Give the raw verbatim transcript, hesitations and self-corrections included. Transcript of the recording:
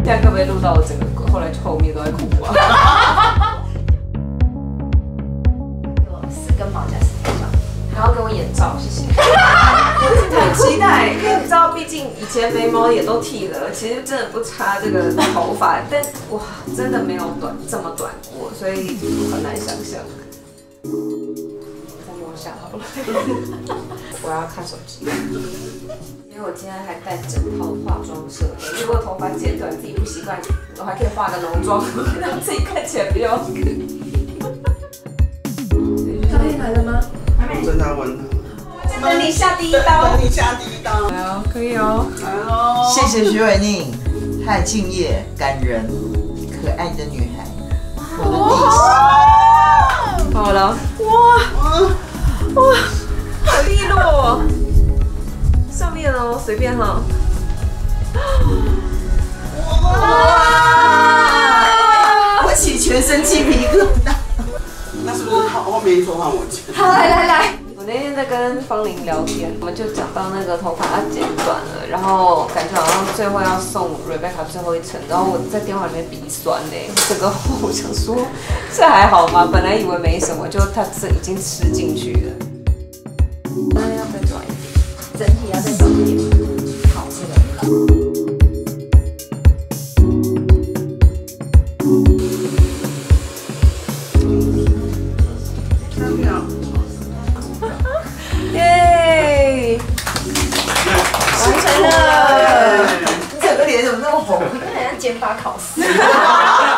这样会不会录到我整个后来后面都在哭啊？ 有四根毛夹四根照， 还要给我眼罩，谢谢。很期待，因为你知道，毕竟以前眉毛也都剃了，其实真的不差这个头发，但哇，真的没有短这么短过，所以很难想象。再摸一下好了，我要看手机。因为我今天还带整套化妆设备，如果头发剪短自己不习惯，我还可以化个浓妆，让自己看起来比较。照片来了吗？ 还没。正在问他。 等你下第一刀。 等你下第一刀。 来哦，可以哦。 来喽。 谢谢徐伟宁，太敬业、感人、可爱的女孩。我好了，哇哇，好利落哦。上面哦，随便哈。 哇！我起全身鸡皮疙瘩。 那是不是后后面一说换我剪？ 好，来来来。我那天在跟方玲聊天，我们就讲到那个头发要剪短了，然后感觉好像最后要送 Rebecca 最后一程，然后我在电话里面鼻酸嘞，整个我想说这还好吗？本来以为没什么，就他这已经吃进去了。那要再短一点，整体要再短一点。好，这个。 三秒。 耶！完成了。 你整个脸怎么那么红？ 好像减法考试。